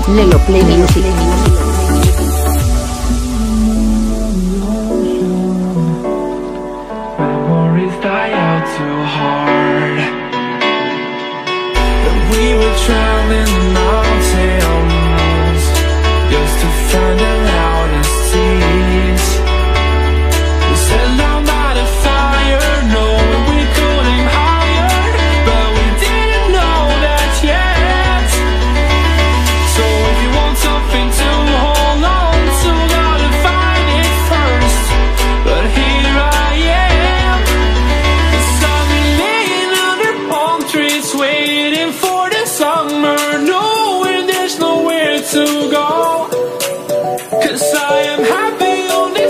Lelo Play Music. Memories die out too hard. But we were traveling the mountains just to find the loudest seas. We set down by the fire, knowing we couldn't higher, but we didn't know that yet. So if you want something to hold on to, gotta find it first. But here I am, 'cause I've been laying under palm trees, waiting for the summer, knowing there's nowhere to go. 'Cause I am happy on this